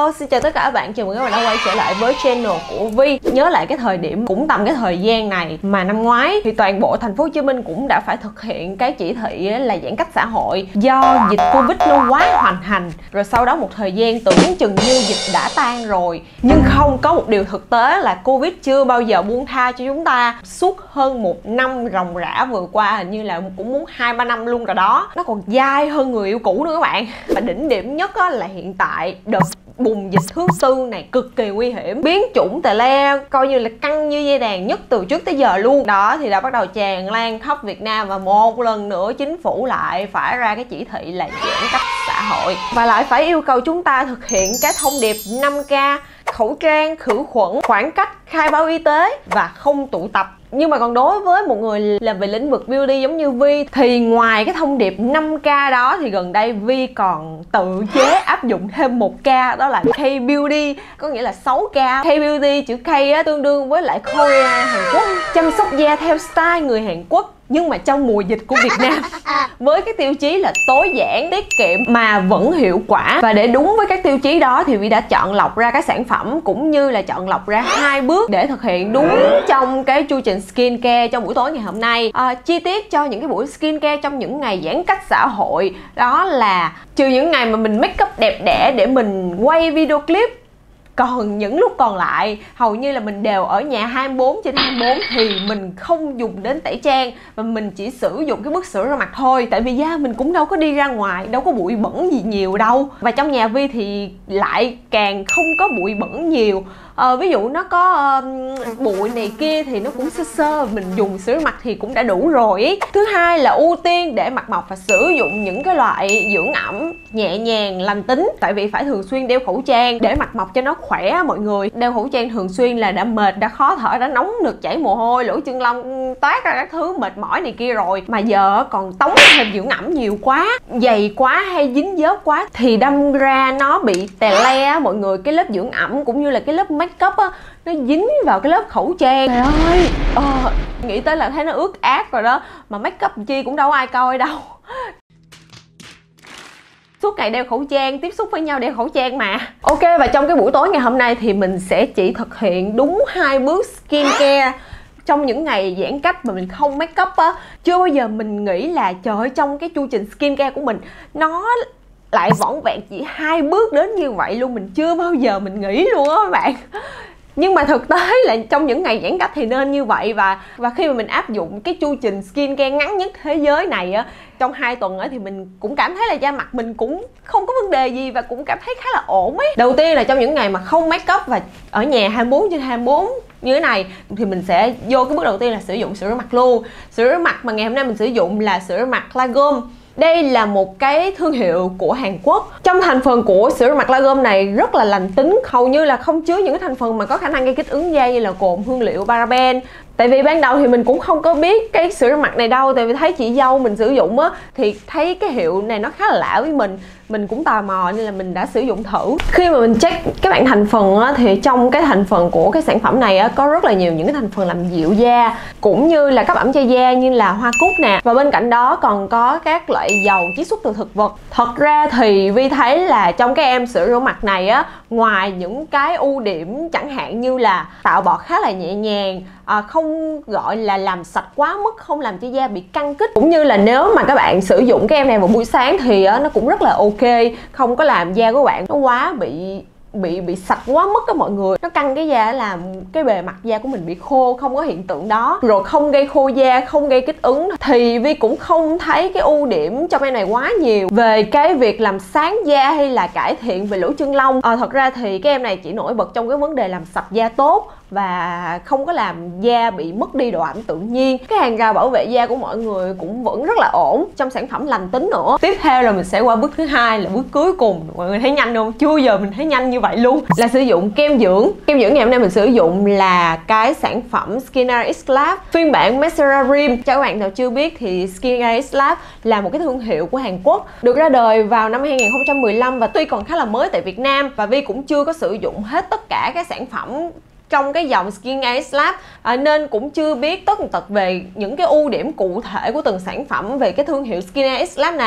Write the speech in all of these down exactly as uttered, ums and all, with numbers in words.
Hello, xin chào tất cả các bạn, chào mừng các bạn đã quay trở lại với channel của Vi. Nhớ lại cái thời điểm cũng tầm cái thời gian này mà năm ngoái thì toàn bộ thành phố Hồ Chí Minh cũng đã phải thực hiện cái chỉ thị là giãn cách xã hội do dịch Covid nó quá hoành hành. Rồi sau đó một thời gian tưởng chừng như dịch đã tan rồi, nhưng không, có một điều thực tế là Covid chưa bao giờ buông tha cho chúng ta. Suốt hơn một năm ròng rã vừa qua, hình như là cũng muốn hai ba năm luôn rồi đó, nó còn dai hơn người yêu cũ nữa các bạn. Và đỉnh điểm nhất là hiện tại đợt bùng dịch thứ tư này cực kỳ nguy hiểm, biến chủng tè le coi như là căng như dây đàn nhất từ trước tới giờ luôn đó, thì đã bắt đầu tràn lan khắp Việt Nam. Và một lần nữa chính phủ lại phải ra cái chỉ thị là giãn cách xã hội và lại phải yêu cầu chúng ta thực hiện cái thông điệp năm K: khẩu trang, khử khuẩn, khoảng cách, khai báo y tế và không tụ tập. Nhưng mà còn đối với một người làm về lĩnh vực beauty giống như Vi thì ngoài cái thông điệp năm K đó thì gần đây Vi còn tự chế áp dụng thêm một K, đó là K-beauty, có nghĩa là sáu K. K-beauty, chữ K á, tương đương với lại Korea, Hàn Quốc, chăm sóc da theo style người Hàn Quốc nhưng mà trong mùa dịch của Việt Nam với cái tiêu chí là tối giản, tiết kiệm mà vẫn hiệu quả. Và để đúng với các tiêu chí đó thì Vi đã chọn lọc ra cái sản phẩm cũng như là chọn lọc ra hai bước để thực hiện đúng trong cái chu trình skincare trong buổi tối ngày hôm nay. À, chi tiết cho những cái buổi skincare trong những ngày giãn cách xã hội đó là trừ những ngày mà mình make up đẹp đẽ để mình quay video clip, còn những lúc còn lại hầu như là mình đều ở nhà hai mươi bốn trên hai mươi bốn thì mình không dùng đến tẩy trang và mình chỉ sử dụng cái bước sữa rửa mặt thôi. Tại vì da mình cũng đâu có đi ra ngoài, đâu có bụi bẩn gì nhiều đâu. Và trong nhà Vi thì lại càng không có bụi bẩn nhiều. Ờ, ví dụ nó có uh, bụi này kia thì nó cũng sơ sơ, mình dùng sữa rửa mặt thì cũng đã đủ rồi ý. Thứ hai là ưu tiên để mặt mọc và sử dụng những cái loại dưỡng ẩm nhẹ nhàng, lành tính. Tại vì phải thường xuyên đeo khẩu trang để mặt mọc cho nó khỏe mọi người. Đeo khẩu trang thường xuyên là đã mệt, đã khó thở, đã nóng nực, chảy mồ hôi, lỗ chân lông toát ra các thứ mệt mỏi này kia rồi, mà giờ còn tống thêm dưỡng ẩm nhiều quá, dày quá hay dính dớp quá thì đâm ra nó bị tè le mọi người. Cái lớp dưỡng ẩm cũng như là cái lớp make up á, nó dính vào cái lớp khẩu trang. Trời ơi, ờ, nghĩ tới là thấy nó ướt át rồi đó, mà make up chi cũng đâu ai coi đâu. Suốt ngày đeo khẩu trang, tiếp xúc với nhau đeo khẩu trang mà. Ok, và trong cái buổi tối ngày hôm nay thì mình sẽ chỉ thực hiện đúng hai bước skincare trong những ngày giãn cách mà mình không make up á. Chưa bao giờ mình nghĩ là trời ơi, trong cái chu trình skincare của mình nó lại vỏn vẹn chỉ hai bước đến như vậy luôn. Mình chưa bao giờ mình nghĩ luôn á các bạn. Nhưng mà thực tế là trong những ngày giãn cách thì nên như vậy. Và và khi mà mình áp dụng cái chu trình skincare ngắn nhất thế giới này á, trong hai tuần á, thì mình cũng cảm thấy là da mặt mình cũng không có vấn đề gì và cũng cảm thấy khá là ổn ấy. Đầu tiên là trong những ngày mà không make up và ở nhà hai mươi bốn trên hai mươi bốn như thế này thì mình sẽ vô cái bước đầu tiên là sử dụng sữa rửa mặt luôn. Sữa rửa mặt mà ngày hôm nay mình sử dụng là sữa rửa mặt Lagom. Đây là một cái thương hiệu của Hàn Quốc. Trong thành phần của sữa rửa mặt Lagom này rất là lành tính, hầu như là không chứa những cái thành phần mà có khả năng gây kích ứng da như là cồn, hương liệu, paraben. Tại vì ban đầu thì mình cũng không có biết cái sữa rửa mặt này đâu, tại vì thấy chị dâu mình sử dụng á thì thấy cái hiệu này nó khá là lạ với mình. Mình cũng tò mò nên là mình đã sử dụng thử. Khi mà mình check các bạn thành phần á, thì trong cái thành phần của cái sản phẩm này á, có rất là nhiều những cái thành phần làm dịu da cũng như là các ẩm cho da như là hoa cúc nè. Và bên cạnh đó còn có các loại dầu chiết xuất từ thực vật. Thật ra thì Vi thấy là trong cái em sữa rửa mặt này á, ngoài những cái ưu điểm chẳng hạn như là tạo bọt khá là nhẹ nhàng, à, không gọi là làm sạch quá mức, không làm cho da bị căng kích, cũng như là nếu mà các bạn sử dụng cái em này vào buổi sáng thì á, nó cũng rất là ok, không có làm da của bạn nó quá bị bị bị sạch quá mức á mọi người. Nó căng cái da làm cái bề mặt da của mình bị khô, không có hiện tượng đó, rồi không gây khô da, không gây kích ứng. Thì Vi cũng không thấy cái ưu điểm trong em này quá nhiều về cái việc làm sáng da hay là cải thiện về lỗ chân lông. À, thật ra thì cái em này chỉ nổi bật trong cái vấn đề làm sạch da tốt và không có làm da bị mất đi độ ẩm tự nhiên. Cái hàng rào bảo vệ da của mọi người cũng vẫn rất là ổn, trong sản phẩm lành tính nữa. Tiếp theo là mình sẽ qua bước thứ hai là bước cuối cùng. Mọi người thấy nhanh không? Chưa giờ mình thấy nhanh như vậy luôn. Là sử dụng kem dưỡng. Kem dưỡng ngày hôm nay mình sử dụng là cái sản phẩm Skincare X Lab phiên bản Mascara Rim. Cho các bạn nào chưa biết thì Skincare X Lab là một cái thương hiệu của Hàn Quốc, được ra đời vào năm hai nghìn không trăm mười lăm và tuy còn khá là mới tại Việt Nam, và Vi cũng chưa có sử dụng hết tất cả các sản phẩm trong cái dòng Skincare X Lab, à, nên cũng chưa biết tất tật về những cái ưu điểm cụ thể của từng sản phẩm về cái thương hiệu Skincare X Lab này.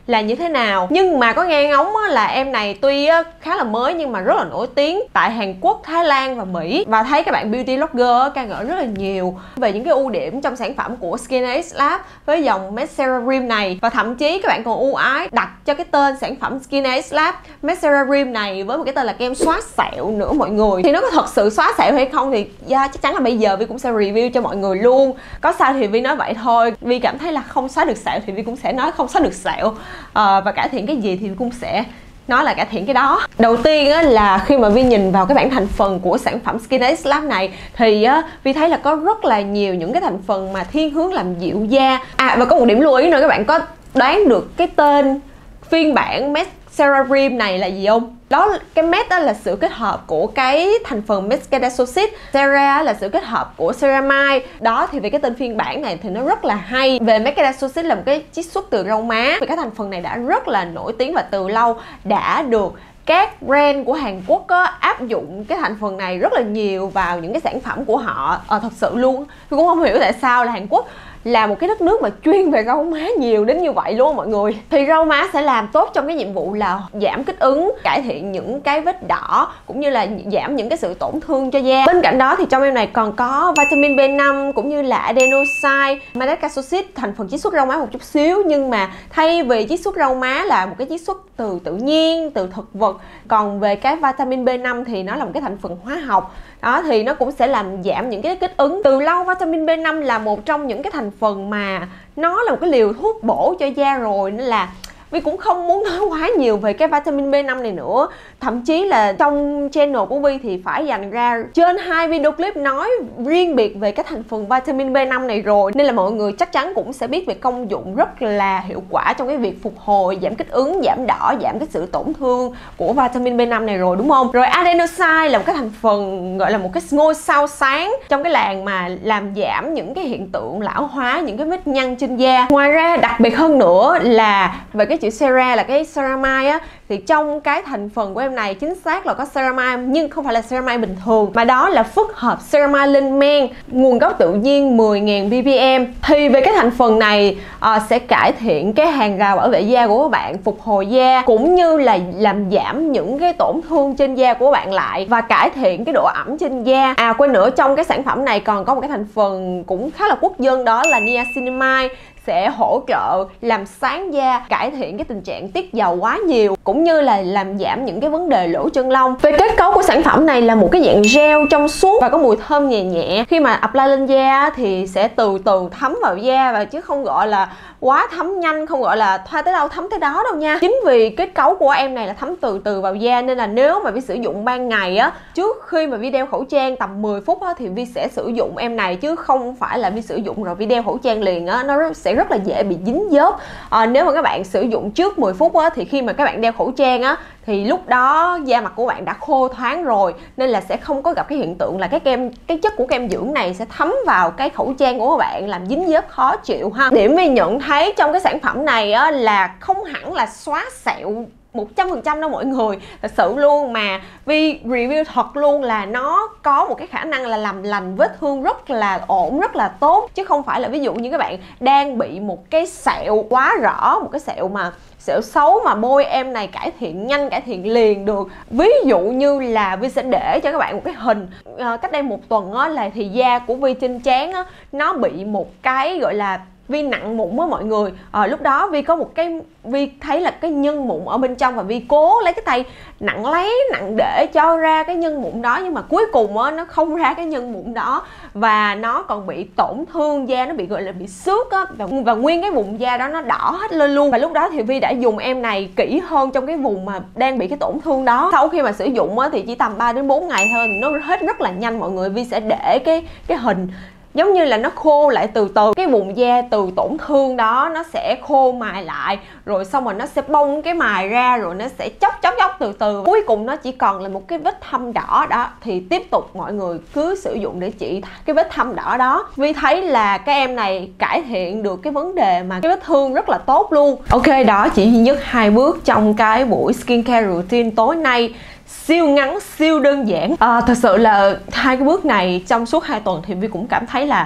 là như thế nào. Nhưng mà có nghe ngóng là em này tuy khá là mới nhưng mà rất là nổi tiếng tại Hàn Quốc, Thái Lan và Mỹ. Và thấy các bạn beauty blogger ca ngợi rất là nhiều về những cái ưu điểm trong sản phẩm của Skin Ace Lab với dòng Mascara Rim này. Và thậm chí các bạn còn ưu ái đặt cho cái tên sản phẩm Skin Ace Lab Mascara Rim này với một cái tên là kem xóa sẹo nữa mọi người. Thì nó có thật sự xóa sẹo hay không thì yeah, chắc chắn là bây giờ Vi cũng sẽ review cho mọi người luôn. Có sao thì Vi nói vậy thôi. Vi cảm thấy là không xóa được sẹo thì Vi cũng sẽ nói không xóa được sẹo, à, và cải thiện cái gì thì Vi cũng sẽ nói là cải thiện cái đó. Đầu tiên á, là khi mà Vi nhìn vào cái bảng thành phần của sản phẩm Skin Ace Lab này thì á, Vi thấy là có rất là nhiều những cái thành phần mà thiên hướng làm dịu da. À, và có một điểm lưu ý nữa, các bạn có đoán được cái tên phiên bản Mascara Rim này là gì không? Đó, cái matte đó là sự kết hợp của cái thành phần Mascara Sosit, Cera là sự kết hợp của Ceramide. Đó, thì về cái tên phiên bản này thì nó rất là hay. Về Mascara Sosit là một cái chiết xuất từ rau má. Vì cái thành phần này đã rất là nổi tiếng và từ lâu đã được các brand của Hàn Quốc có áp dụng cái thành phần này rất là nhiều vào những cái sản phẩm của họ. Ờ, thật sự luôn, tôi cũng không hiểu tại sao là Hàn Quốc là một cái đất nước mà chuyên về rau má nhiều đến như vậy luôn mọi người. Thì rau má sẽ làm tốt trong cái nhiệm vụ là giảm kích ứng, cải thiện những cái vết đỏ cũng như là giảm những cái sự tổn thương cho da. Bên cạnh đó thì trong em này còn có vitamin B năm cũng như là adenosine, Madagascar thành phần chiết xuất rau má một chút xíu, nhưng mà thay vì chiết xuất rau má là một cái chiết xuất từ tự nhiên, từ thực vật, còn về cái vitamin B năm thì nó là một cái thành phần hóa học. Đó, thì nó cũng sẽ làm giảm những cái kích ứng. Từ lâu vitamin B năm là một trong những cái thành phần mà nó là một cái liều thuốc bổ cho da rồi, nên là Vi cũng không muốn nói quá nhiều về cái vitamin B năm này nữa. Thậm chí là trong channel của Vi thì phải dành ra trên hai video clip nói riêng biệt về cái thành phần vitamin B năm này rồi. Nên là mọi người chắc chắn cũng sẽ biết về công dụng rất là hiệu quả trong cái việc phục hồi, giảm kích ứng, giảm đỏ, giảm cái sự tổn thương của vitamin B năm này rồi, đúng không? Rồi adenosine là một cái thành phần gọi là một cái ngôi sao sáng trong cái làng mà làm giảm những cái hiện tượng lão hóa, những cái vết nhăn trên da. Ngoài ra đặc biệt hơn nữa là về cái chữ Cera là cái ceramide á, thì trong cái thành phần của em này chính xác là có ceramide, nhưng không phải là ceramide bình thường mà đó là phức hợp ceramide lên men, nguồn gốc tự nhiên mười nghìn ppm. Thì về cái thành phần này uh, sẽ cải thiện cái hàng rào bảo vệ da của các bạn, phục hồi da cũng như là làm giảm những cái tổn thương trên da của bạn lại và cải thiện cái độ ẩm trên da. À quên nữa, trong cái sản phẩm này còn có một cái thành phần cũng khá là quốc dân, đó là niacinamide, sẽ hỗ trợ làm sáng da, cải thiện cái tình trạng tiết dầu quá nhiều cũng như là làm giảm những cái vấn đề lỗ chân lông. Về kết cấu của sản phẩm này là một cái dạng gel trong suốt và có mùi thơm nhẹ nhẹ. Khi mà apply lên da thì sẽ từ từ thấm vào da và chứ không gọi là quá thấm nhanh, không gọi là thoa tới đâu thấm tới đó đâu nha. Chính vì kết cấu của em này là thấm từ từ vào da nên là nếu mà Vi sử dụng ban ngày á, trước khi mà Vi đeo khẩu trang tầm mười phút á, thì Vi sẽ sử dụng em này chứ không phải là Vi sử dụng rồi Vi đeo khẩu trang liền á, nó sẽ rất là dễ bị dính dớp. À, nếu mà các bạn sử dụng trước mười phút á, thì khi mà các bạn đeo khẩu trang á thì lúc đó da mặt của bạn đã khô thoáng rồi nên là sẽ không có gặp cái hiện tượng là cái kem cái chất của kem dưỡng này sẽ thấm vào cái khẩu trang của các bạn làm dính dớp khó chịu ha. Điểm Vi nhận thấy trong cái sản phẩm này á, là không hẳn là xóa sẹo một trăm phần trăm đâu mọi người, thật sự luôn, mà Vi review thật luôn là nó có một cái khả năng là làm lành vết thương rất là ổn, rất là tốt, chứ không phải là ví dụ như các bạn đang bị một cái sẹo quá rõ, một cái sẹo mà sẹo xấu mà bôi em này cải thiện nhanh, cải thiện liền được. Ví dụ như là Vi sẽ để cho các bạn một cái hình à, cách đây một tuần á, là thì da của Vi trên trán á, nó bị một cái gọi là Vi nặng mụn á mọi người. À, lúc đó Vi có một cái Vi thấy là cái nhân mụn ở bên trong và Vi cố lấy cái tay nặng lấy nặng để cho ra cái nhân mụn đó, nhưng mà cuối cùng á, nó không ra cái nhân mụn đó và nó còn bị tổn thương da, nó bị gọi là bị xước á, và, và nguyên cái vùng da đó nó đỏ hết lên luôn. Và lúc đó thì Vi đã dùng em này kỹ hơn trong cái vùng mà đang bị cái tổn thương đó. Sau khi mà sử dụng á, thì chỉ tầm ba đến bốn ngày thôi nó hết rất là nhanh mọi người. Vi sẽ để cái cái hình giống như là nó khô lại từ từ, cái vùng da từ tổn thương đó nó sẽ khô mài lại, rồi xong rồi nó sẽ bong cái mài ra, rồi nó sẽ chóc chóc chóc từ từ, cuối cùng nó chỉ còn là một cái vết thâm đỏ đó. Thì tiếp tục mọi người cứ sử dụng để trị cái vết thâm đỏ đó. Vi thấy là cái em này cải thiện được cái vấn đề mà cái vết thương rất là tốt luôn. Ok, đó chỉ duy nhất hai bước trong cái buổi skincare routine tối nay, siêu ngắn, siêu đơn giản. À, thật sự là hai cái bước này trong suốt hai tuần thì Vi cũng cảm thấy là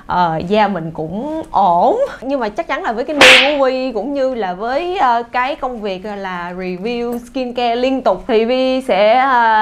uh, da mình cũng ổn. Nhưng mà chắc chắn là với cái nương của Vi cũng như là với uh, cái công việc là review skincare liên tục thì Vi sẽ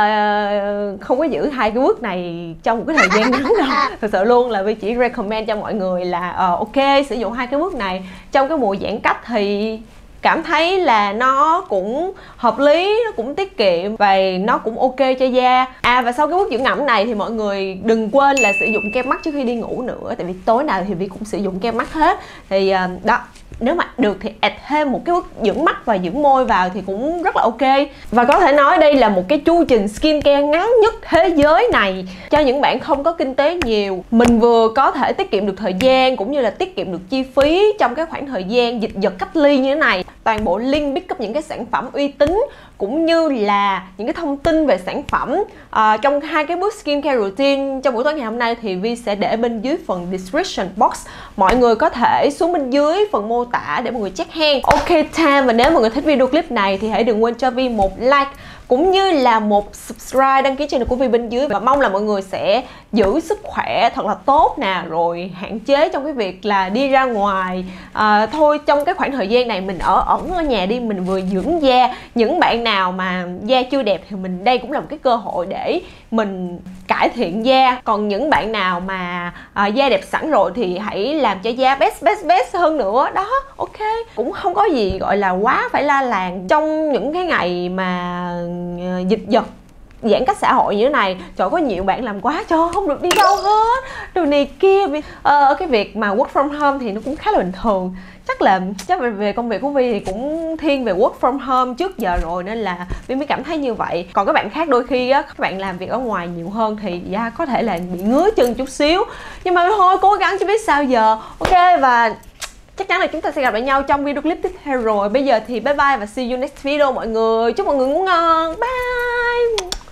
uh, không có giữ hai cái bước này trong một cái thời gian ngắn đâu. Thật sự luôn là Vi chỉ recommend cho mọi người là uh, ok sử dụng hai cái bước này trong cái mùa giãn cách thì cảm thấy là nó cũng hợp lý, nó cũng tiết kiệm và nó cũng ok cho da. À và sau cái bước dưỡng ẩm này thì mọi người đừng quên là sử dụng kem mắt trước khi đi ngủ nữa, tại vì tối nào thì Vi cũng sử dụng kem mắt hết. Thì uh, đó, nếu mà được thì add thêm một cái bước dưỡng mắt và dưỡng môi vào thì cũng rất là ok. Và có thể nói đây là một cái chu trình skincare ngắn nhất thế giới này cho những bạn không có kinh tế nhiều. Mình vừa có thể tiết kiệm được thời gian cũng như là tiết kiệm được chi phí trong cái khoảng thời gian dịch vật cách ly như thế này. Toàn bộ link pick up những cái sản phẩm uy tín cũng như là những cái thông tin về sản phẩm à, trong hai cái bước skincare routine trong buổi tối ngày hôm nay thì Vi sẽ để bên dưới phần description box. Mọi người có thể xuống bên dưới phần mô tả để mọi người check hen. Ok time, và nếu mọi người thích video clip này thì hãy đừng quên cho Vi một like cũng như là một subscribe, đăng ký channel của Vi bên dưới. Và mong là mọi người sẽ giữ sức khỏe thật là tốt nè, rồi hạn chế trong cái việc là đi ra ngoài. à, Thôi trong cái khoảng thời gian này mình ở ẩn ở nhà đi, mình vừa dưỡng da. Những bạn nào mà da chưa đẹp thì mình đây cũng là một cái cơ hội để mình cải thiện da. Còn những bạn nào mà à, da đẹp sẵn rồi thì hãy làm cho da best best best hơn nữa. Đó, ok. Cũng không có gì gọi là quá phải la làng trong những cái ngày mà dịch vật giãn cách xã hội như thế này. Trời, có nhiều bạn làm quá cho không được đi đâu hết đồ này kia. Ờ, cái việc mà work from home thì nó cũng khá là bình thường. Chắc là chắc về công việc của Vi thì cũng thiên về work from home trước giờ rồi nên là Vi mới cảm thấy như vậy. Còn các bạn khác đôi khi á, các bạn làm việc ở ngoài nhiều hơn thì da có thể là bị ngứa chân chút xíu. Nhưng mà thôi cố gắng chứ biết sao giờ. Ok, và chắc chắn là chúng ta sẽ gặp lại nhau trong video clip tiếp theo rồi. Bây giờ thì bye bye và see you next video mọi người. Chúc mọi người ngủ ngon. Bye.